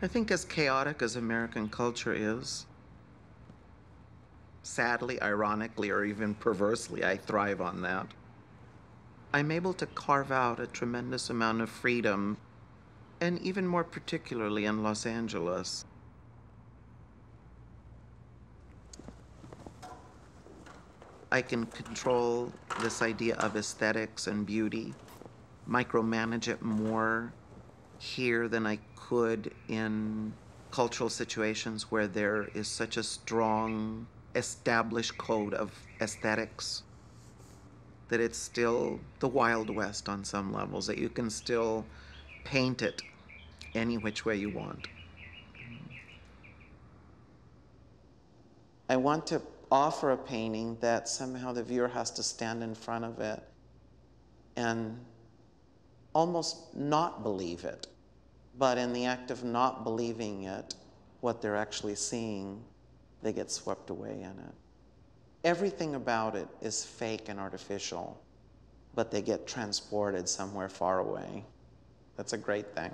I think as chaotic as American culture is, sadly, ironically, or even perversely, I thrive on that. I'm able to carve out a tremendous amount of freedom, and even more particularly in Los Angeles. I can control this idea of aesthetics and beauty, micromanage it more here than I could in cultural situations where there is such a strong established code of aesthetics that it's still the Wild West on some levels, that you can still paint it any which way you want. I want to offer a painting that somehow the viewer has to stand in front of it and almost not believe it. But in the act of not believing it, what they're actually seeing, they get swept away in it. Everything about it is fake and artificial, but they get transported somewhere far away. That's a great thing.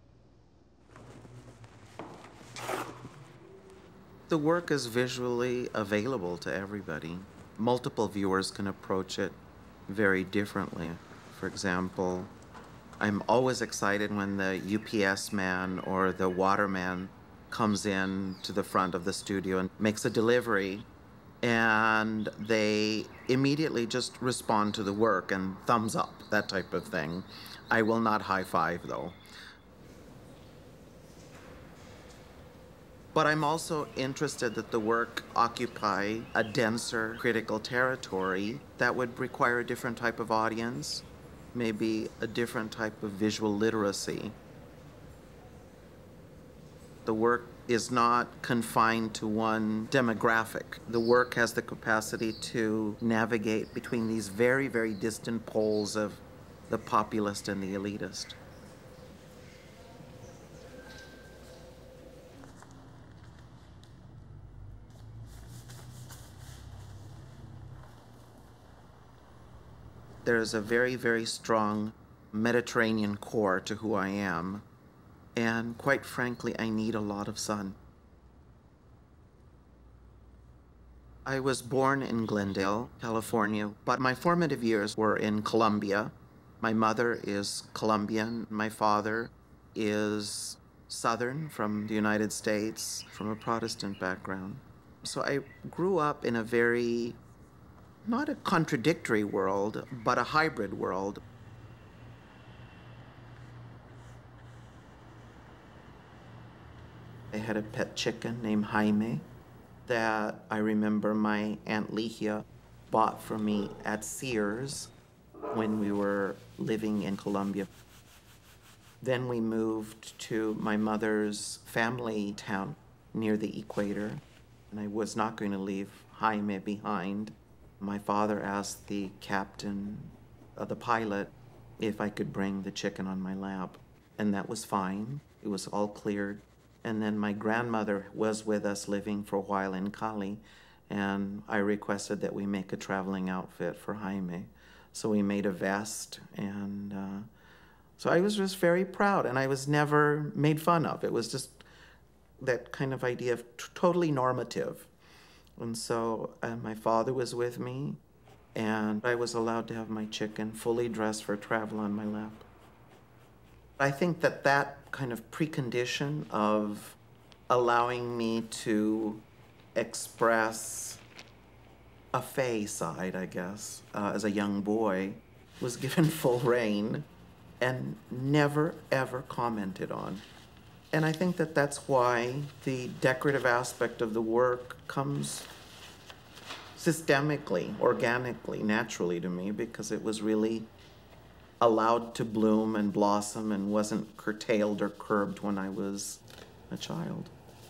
The work is visually available to everybody. Multiple viewers can approach it very differently. For example, I'm always excited when the UPS man or the waterman comes in to the front of the studio and makes a delivery, and they immediately just respond to the work and thumbs up, that type of thing. I will not high five, though. But I'm also interested that the work occupy a denser critical territory that would require a different type of audience, maybe a different type of visual literacy. The work is not confined to one demographic. The work has the capacity to navigate between these very, very distant poles of the populist and the elitist. There's a very, very strong Mediterranean core to who I am, and quite frankly, I need a lot of sun. I was born in Glendale, California, but my formative years were in Colombia. My mother is Colombian. My father is Southern from the United States, from a Protestant background. So I grew up in a very, not a contradictory world, but a hybrid world. I had a pet chicken named Jaime that I remember my Aunt Ligia bought for me at Sears when we were living in Colombia. Then we moved to my mother's family town near the equator, and I was not going to leave Jaime behind. My father asked the captain, the pilot, if I could bring the chicken on my lap, and that was fine. It was all cleared. And then my grandmother was with us living for a while in Cali, and I requested that we make a traveling outfit for Jaime. So we made a vest, and so I was just very proud, and I was never made fun of. It was just that kind of idea of totally normative. And so my father was with me, and I was allowed to have my chicken fully dressed for travel on my lap. I think that that kind of precondition of allowing me to express a fey side, I guess, as a young boy, was given full rein and never, ever commented on. And I think that that's why the decorative aspect of the work comes systemically, organically, naturally to me, because it was really allowed to bloom and blossom and wasn't curtailed or curbed when I was a child.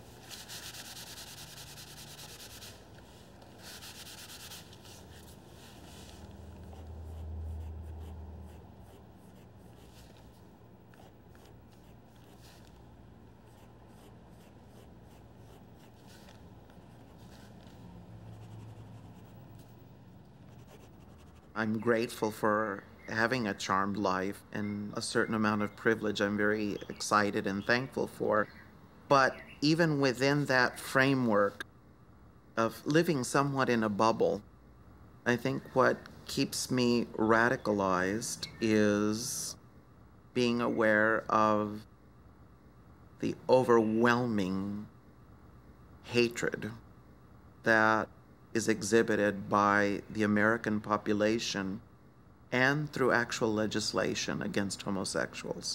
I'm grateful for having a charmed life and a certain amount of privilege I'm very excited and thankful for. But even within that framework of living somewhat in a bubble, I think what keeps me radicalized is being aware of the overwhelming hatred that is exhibited by the American population and through actual legislation against homosexuals.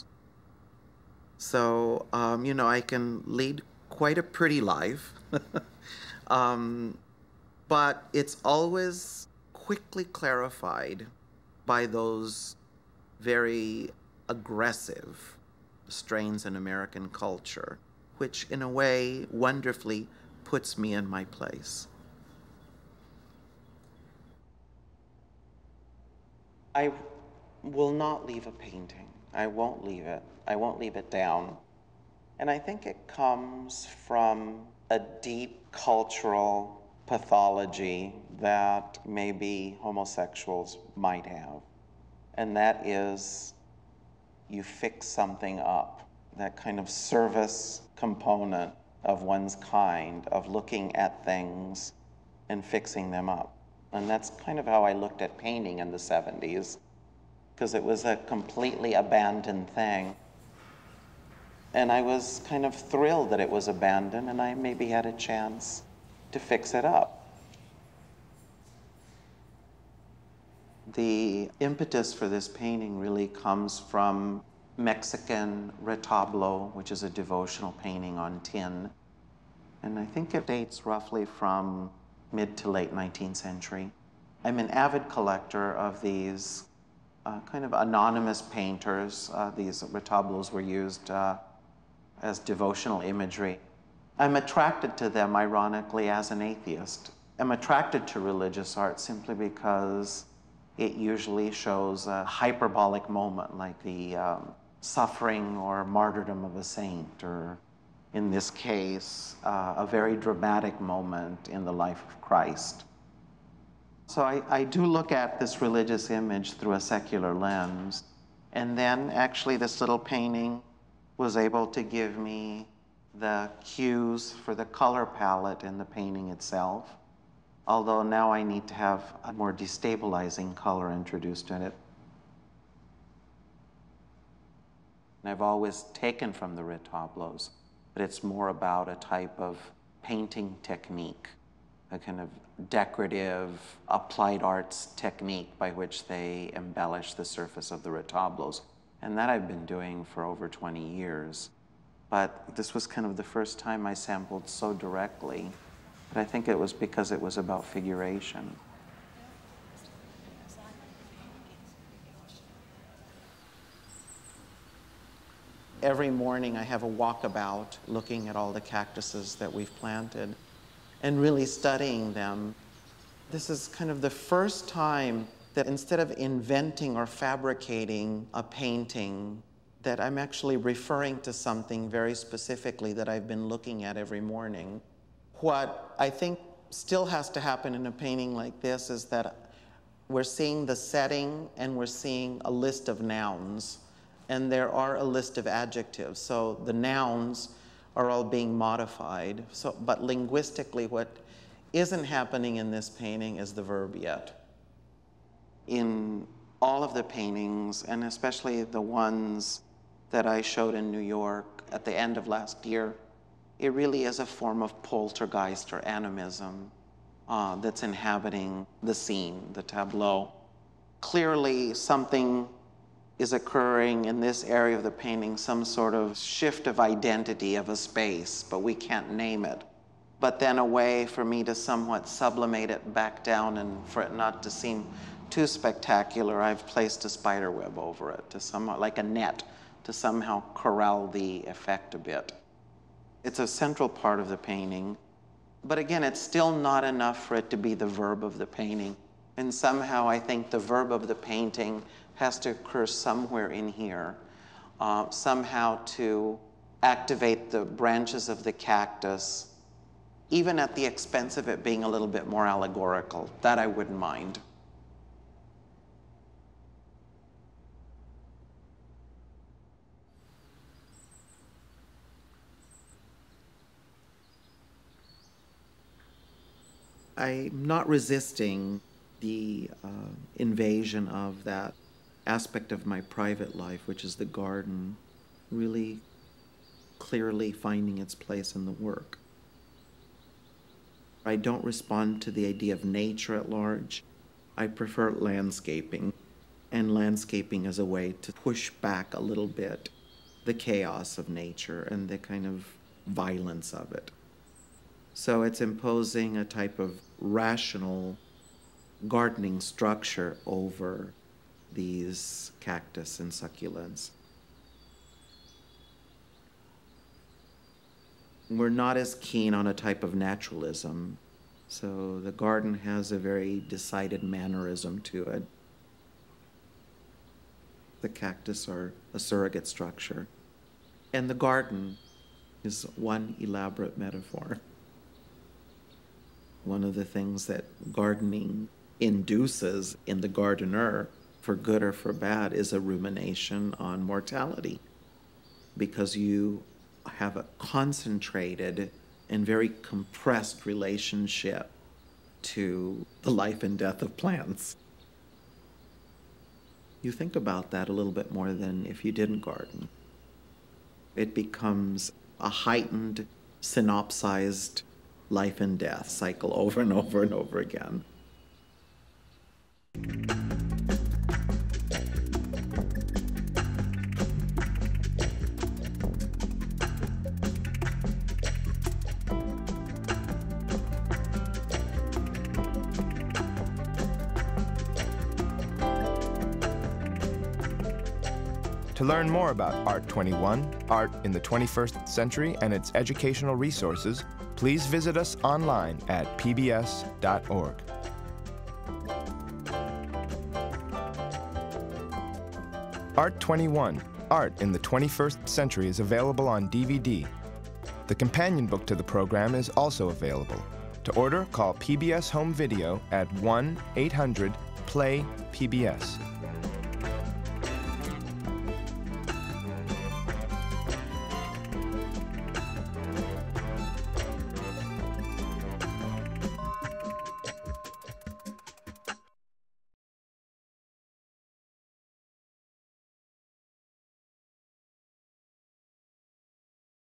So, I can lead quite a pretty life, but it's always quickly clarified by those very aggressive strains in American culture, which in a way wonderfully puts me in my place. I will not leave a painting. I won't leave it. I won't leave it down. And I think it comes from a deep cultural pathology that maybe homosexuals might have. And that is, you fix something up. That kind of service component of one's kind, of looking at things and fixing them up. And that's kind of how I looked at painting in the 70s, because it was a completely abandoned thing. And I was kind of thrilled that it was abandoned, and I maybe had a chance to fix it up. The impetus for this painting really comes from Mexican retablo, which is a devotional painting on tin. And I think it dates roughly from mid to late 19th century. I'm an avid collector of these kind of anonymous painters. These retablos were used as devotional imagery. I'm attracted to them, ironically, as an atheist. I'm attracted to religious art simply because it usually shows a hyperbolic moment, like the suffering or martyrdom of a saint, or in this case, a very dramatic moment in the life of Christ. So I do look at this religious image through a secular lens. And then actually this little painting was able to give me the cues for the color palette in the painting itself. Although now I need to have a more destabilizing color introduced in it. And I've always taken from the retablos, but it's more about a type of painting technique, a kind of decorative applied arts technique by which they embellish the surface of the retablos. And that I've been doing for over 20 years. But this was kind of the first time I sampled so directly. But I think it was because it was about figuration. Every morning I have a walkabout looking at all the cactuses that we've planted and really studying them. This is kind of the first time that instead of inventing or fabricating a painting, that I'm actually referring to something very specifically that I've been looking at every morning. What I think still has to happen in a painting like this is that we're seeing the setting and we're seeing a list of nouns, and there are a list of adjectives. So the nouns are all being modified. But linguistically, what isn't happening in this painting is the verb yet. In all of the paintings, and especially the ones that I showed in New York at the end of last year, it really is a form of poltergeist or animism that's inhabiting the scene, the tableau. Clearly, something is occurring in this area of the painting, some sort of shift of identity of a space, but we can't name it. But then a way for me to somewhat sublimate it back down, and for it not to seem too spectacular, I've placed a spider web over it, to somewhat like a net, to somehow corral the effect a bit. It's a central part of the painting, but again, it's still not enough for it to be the verb of the painting. And somehow I think the verb of the painting has to occur somewhere in here, somehow to activate the branches of the cactus, even at the expense of it being a little bit more allegorical. That I wouldn't mind. I'm not resisting the invasion of that aspect of my private life, which is the garden, really clearly finding its place in the work. I don't respond to the idea of nature at large. I prefer landscaping, and landscaping as a way to push back a little bit the chaos of nature and the kind of violence of it. So it's imposing a type of rational gardening structure over these cactus and succulents. We're not as keen on a type of naturalism, so the garden has a very decided mannerism to it. The cactus are a surrogate structure, and the garden is one elaborate metaphor. One of the things that gardening induces in the gardener, for good or for bad, is a rumination on mortality, because you have a concentrated and very compressed relationship to the life and death of plants. You think about that a little bit more than if you didn't garden. It becomes a heightened, synopsized life and death cycle over and over and over again. To learn more about Art21, Art in the 21st Century, and its educational resources, please visit us online at pbs.org. Art21, Art in the 21st Century is available on DVD. The companion book to the program is also available. To order, call PBS Home Video at 1-800-PLAY-PBS.